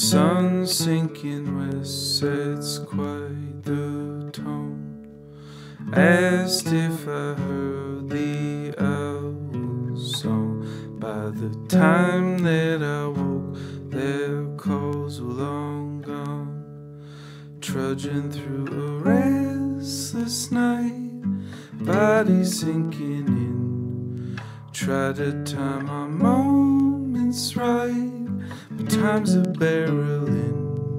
sun sinking west sets quite the tone, asked if I heard the owl's song. By the time that I woke, their calls were long gone, trudging through a restless night, body sinking in. Try to time our moments right, but time's a barreling.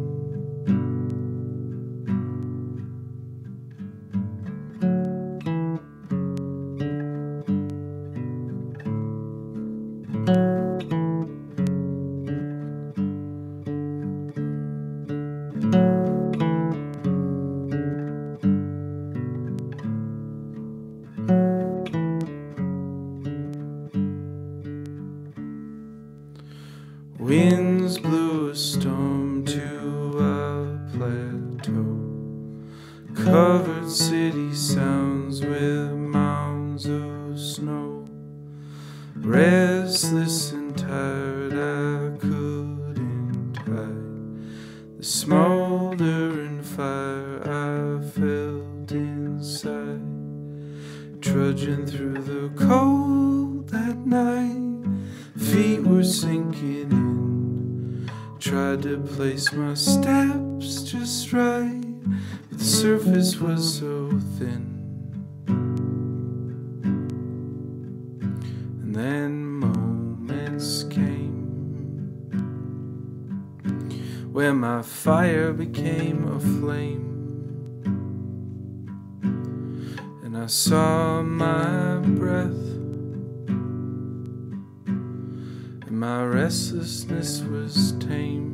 Winds blew a storm to our plateau, covered city sounds with mounds of snow. Restless and tired, I couldn't hide the smoldering fire I felt inside. Trudging through the cold that night, feet were sinking in. Tried to place my steps just right, but the surface was so thin. And then moments came where my fire became a flame, and I saw my breath, and my restlessness was tamed.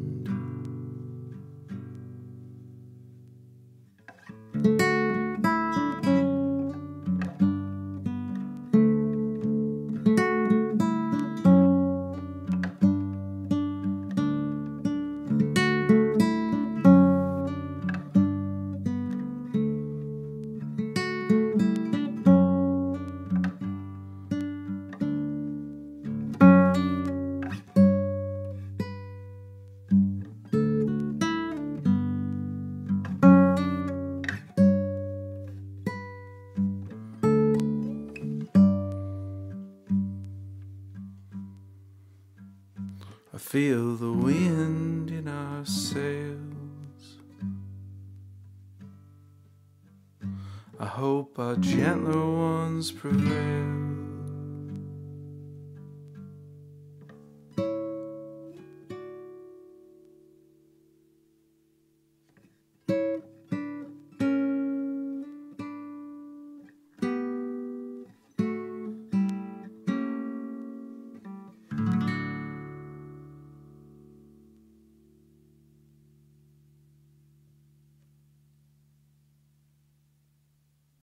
I feel the wind in our sails. I hope our gentler ones prevail.